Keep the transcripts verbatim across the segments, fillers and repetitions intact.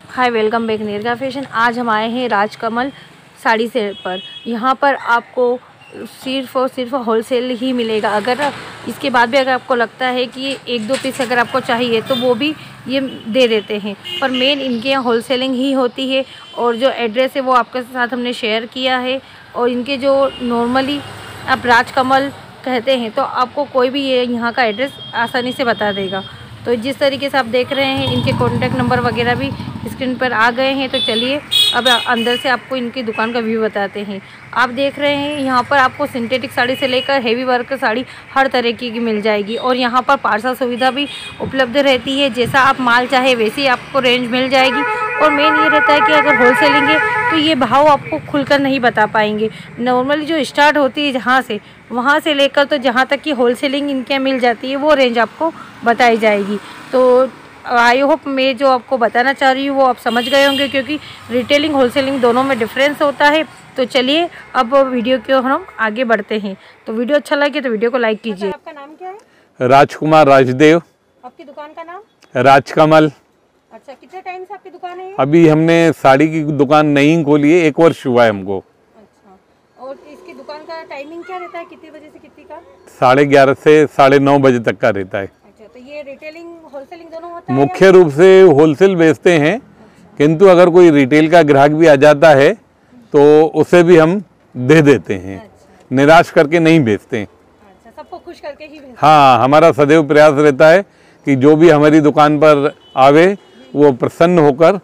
हाय, welcome back नेरगा fashion. आज हम आए हैं राजकमल साड़ी सेल पर। यहाँ पर आपको सिर्फ और सिर्फ होलसेल ही मिलेगा। अगर इसके बाद भी अगर आपको लगता है कि एक दो पीस अगर आपको चाहिए तो वो भी ये दे देते हैं, पर मेन इनके यहाँ होलसेलिंग ही होती है। और जो एड्रेस है वो आपके साथ हमने शेयर किया है। और इनके जो नॉर्मली आप राजकमल कहते हैं तो आपको कोई भी ये यहाँ का एड्रेस आसानी से बता देगा। तो जिस तरीके से आप देख रहे हैं इनके कॉन्टैक्ट नंबर वगैरह भी स्क्रीन पर आ गए हैं। तो चलिए अब अंदर से आपको इनकी दुकान का व्यू बताते हैं। आप देख रहे हैं यहाँ पर आपको सिंथेटिक साड़ी से लेकर हेवी वर्क साड़ी हर तरह की मिल जाएगी। और यहाँ पर पार्सल सुविधा भी उपलब्ध रहती है। जैसा आप माल चाहे वैसी आपको रेंज मिल जाएगी। और मेन ये रहता है कि अगर होलसेलिंग है तो ये भाव आपको खुलकर नहीं बता पाएंगे। नॉर्मली जो स्टार्ट होती है जहाँ से वहाँ से लेकर तो जहाँ तक कि होलसेलिंग इनके मिल जाती है वो रेंज आपको बताई जाएगी। तो आई होप मैं जो आपको बताना चाह रही हूँ वो आप समझ गए होंगे, क्योंकि रिटेलिंग होलसेलिंग दोनों में डिफरेंस होता है। तो चलिए अब वीडियो को हम आगे बढ़ते हैं। तो वीडियो अच्छा लगे तो वीडियो को लाइक कीजिए। आपका नाम क्या है? राजकुमार राजदेव। आपकी दुकान का नाम? राजकमल। अच्छा, कितने टाइम से आपकी दुकान है? अभी हमने साड़ी की दुकान नई खोली है, एक वर्ष हुआ है हमको। अच्छा, और इसकी दुकान का टाइमिंग क्या रहता है, कितने बजे से कितने का? साढ़े ग्यारह से साढ़े नौ बजे तक का रहता है। अच्छा, तो ये रिटेलिंग होलसेलिंग दोनों होता है? मुख्य रूप से होलसेल बेचते हैं। अच्छा। किंतु अगर कोई रिटेल का ग्राहक भी आ जाता है तो उसे भी हम दे देते हैं। अच्छा। निराश करके नहीं बेचते। अच्छा, सबको खुश करके ही बेचते? हाँ, हमारा सदैव प्रयास रहता है कि जो भी हमारी दुकान पर आवे वो प्रसन्न होकर,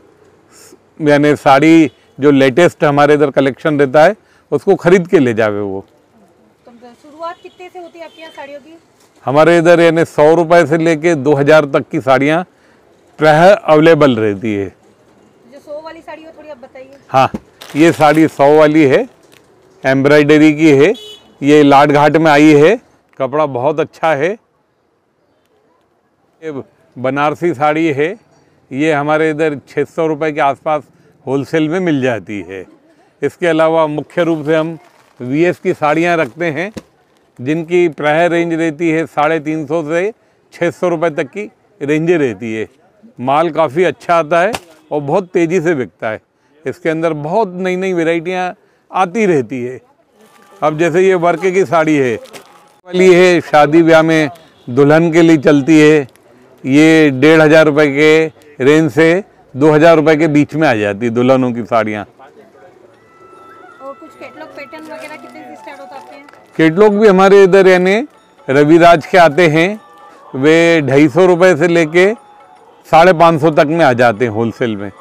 यानी साड़ी जो लेटेस्ट हमारे इधर कलेक्शन रहता है उसको खरीद के ले जावे वो। तो शुरुआत कितने से होती है आपके यहाँ साड़ियों की? हमारे इधर यानी सौ रुपये से लेके दो हज़ार तक की साड़ियाँ प्रायः अवेलेबल रहती है। जो सौ वाली साड़ी हो थोड़ी आप बताइए। हाँ, ये साड़ी सौ वाली है, एम्ब्रॉयडरी की है, ये लाट घाट में आई है, कपड़ा बहुत अच्छा है। ये बनारसी साड़ी है, ये हमारे इधर छः सौ रुपये के आसपास होलसेल में मिल जाती है। इसके अलावा मुख्य रूप से हम वीएस की साड़ियाँ रखते हैं, जिनकी प्रायः रेंज रहती है साढ़े तीन सौ से छः सौ रुपये तक की रेंज रहती है। माल काफ़ी अच्छा आता है और बहुत तेज़ी से बिकता है। इसके अंदर बहुत नई नई वैरायटियाँ आती रहती है। अब जैसे ये वर्क की साड़ी है वाली है, शादी ब्याह में दुल्हन के लिए चलती है। ये डेढ़ हज़ार रुपये के रेंज से दो हज़ार रुपये के बीच में आ जाती है दुल्हनों की साड़ियाँ। और कुछ कैटलॉग पैटर्न वगैरह कितने से स्टार्ट होता है आपके यहाँ? कैटलॉग भी हमारे इधर यानी रविराज के आते हैं, वे ढाई सौ रुपये से लेके साढ़े पाँच सौ तक में आ जाते हैं होलसेल में।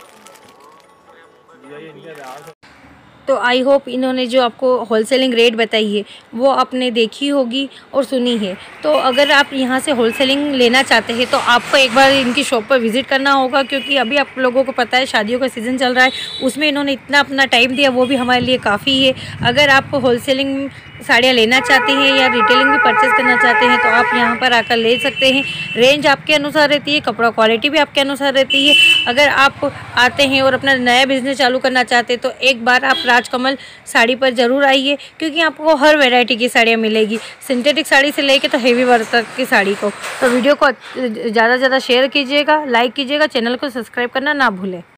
तो आई होप इन्होंने जो आपको होलसेलिंग रेट बताई है वो आपने देखी होगी और सुनी है। तो अगर आप यहाँ से होलसेलिंग लेना चाहते हैं तो आपको एक बार इनकी शॉप पर विज़िट करना होगा, क्योंकि अभी आप लोगों को पता है शादियों का सीज़न चल रहा है, उसमें इन्होंने इतना अपना टाइम दिया, वो भी हमारे लिए काफ़ी है। अगर आप होलसेलिंग साड़ियाँ लेना चाहते हैं या रिटेलिंग भी परचेज़ करना चाहते हैं तो आप यहाँ पर आकर ले सकते हैं। रेंज आपके अनुसार रहती है, कपड़ा क्वालिटी भी आपके अनुसार रहती है। अगर आप आते हैं और अपना नया बिजनेस चालू करना चाहते हैं तो एक बार आप राजकमल साड़ी पर ज़रूर आइए, क्योंकि आपको हर वैरायटी की साड़ियाँ मिलेगी, सिंथेटिक साड़ी से लेके तो हेवी वर्क तक की साड़ी को। तो वीडियो को ज़्यादा से ज़्यादा शेयर कीजिएगा, लाइक कीजिएगा, चैनल को सब्सक्राइब करना ना भूलें।